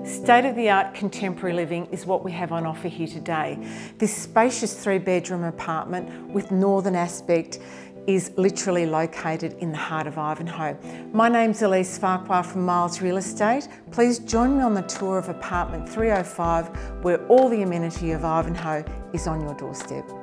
State-of-the-art contemporary living is what we have on offer here today. This spacious 3-bedroom apartment with northern aspect is literally located in the heart of Ivanhoe. My name's Elise Farquhar from Miles Real Estate. Please join me on the tour of apartment 305 where all the amenity of Ivanhoe is on your doorstep.